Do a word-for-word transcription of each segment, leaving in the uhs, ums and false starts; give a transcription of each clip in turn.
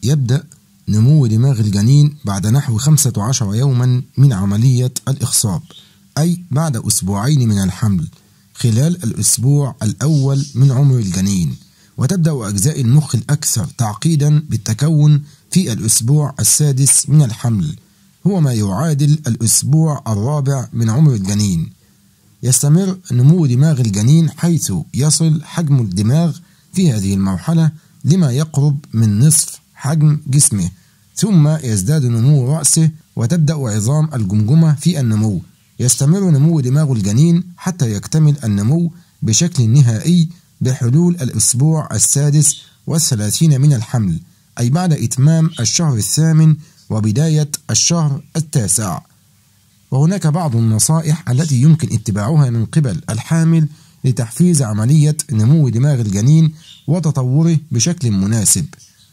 يبدأ نمو دماغ الجنين بعد نحو خمسة عشر يوما من عملية الإخصاب، أي بعد أسبوعين من الحمل، خلال الأسبوع الأول من عمر الجنين. وتبدأ أجزاء المخ الأكثر تعقيدا بالتكون في الأسبوع السادس من الحمل، هو ما يعادل الأسبوع الرابع من عمر الجنين. يستمر نمو دماغ الجنين حيث يصل حجم الدماغ في هذه المرحلة لما يقرب من نصف حجم جسمه، ثم يزداد نمو رأسه وتبدأ عظام الجمجمة في النمو. يستمر نمو دماغ الجنين حتى يكتمل النمو بشكل نهائي بحلول الأسبوع السادس والثلاثين من الحمل، أي بعد إتمام الشهر الثامن وبداية الشهر التاسع. وهناك بعض النصائح التي يمكن اتباعها من قبل الحامل لتحفيز عملية نمو دماغ الجنين وتطوره بشكل مناسب.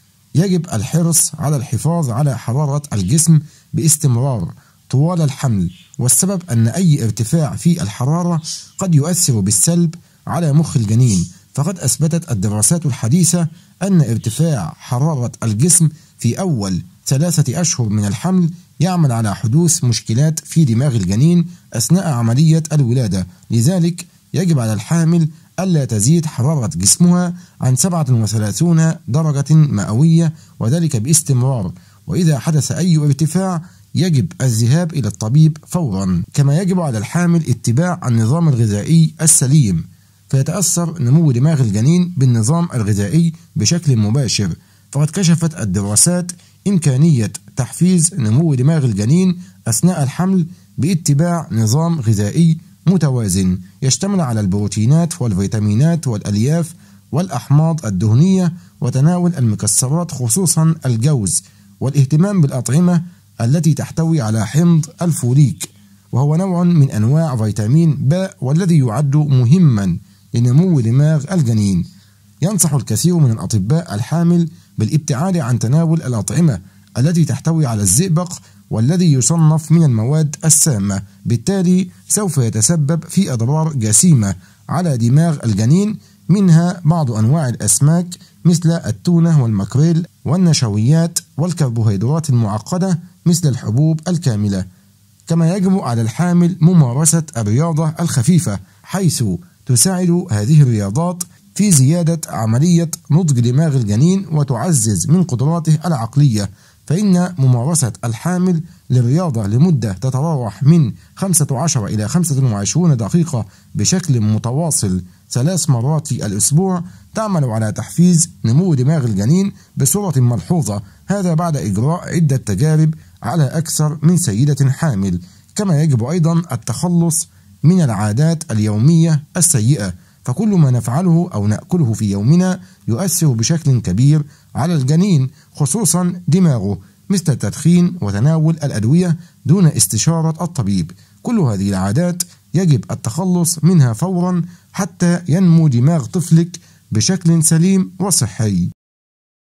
يجب الحرص على الحفاظ على حرارة الجسم باستمرار طوال الحمل، والسبب أن أي ارتفاع في الحرارة قد يؤثر بالسلب على مخ الجنين، فقد أثبتت الدراسات الحديثة أن ارتفاع حرارة الجسم في أول ثلاثة أشهر من الحمل يعمل على حدوث مشكلات في دماغ الجنين أثناء عملية الولادة. لذلك يجب على الحامل ألا تزيد حرارة جسمها عن سبعة وثلاثين درجة مئوية، وذلك باستمرار. وإذا حدث أي ارتفاع يجب الذهاب إلى الطبيب فورا. كما يجب على الحامل اتباع النظام الغذائي السليم، فيتأثر نمو دماغ الجنين بالنظام الغذائي بشكل مباشر. فقد كشفت الدراسات إمكانية تحفيز نمو دماغ الجنين أثناء الحمل باتباع نظام غذائي متوازن يشتمل على البروتينات والفيتامينات والألياف والأحماض الدهنية، وتناول المكسرات خصوصا الجوز، والاهتمام بالأطعمة التي تحتوي على حمض الفوليك، وهو نوع من أنواع فيتامين باء والذي يعد مهما لنمو دماغ الجنين. ينصح الكثير من الأطباء الحامل بالابتعاد عن تناول الأطعمة التي تحتوي على الزئبق والذي يصنف من المواد السامة، بالتالي سوف يتسبب في أضرار جسيمة على دماغ الجنين، منها بعض أنواع الأسماك مثل التونة والماكريل، والنشويات والكربوهيدرات المعقدة مثل الحبوب الكاملة. كما يجب على الحامل ممارسة الرياضة الخفيفة، حيث تساعد هذه الرياضات في زيادة عملية نضج دماغ الجنين وتعزز من قدراته العقلية. فإن ممارسة الحامل للرياضة لمدة تتراوح من خمسة عشر إلى خمسة وعشرين دقيقة بشكل متواصل ثلاث مرات في الأسبوع تعمل على تحفيز نمو دماغ الجنين بصورة ملحوظة، هذا بعد إجراء عدة تجارب على أكثر من سيدة حامل. كما يجب أيضا التخلص من العادات اليومية السيئة، فكل ما نفعله أو نأكله في يومنا يؤثر بشكل كبير على الجنين، خصوصا دماغه، مثل التدخين وتناول الأدوية دون استشارة الطبيب. كل هذه العادات يجب التخلص منها فورا حتى ينمو دماغ طفلك بشكل سليم وصحي.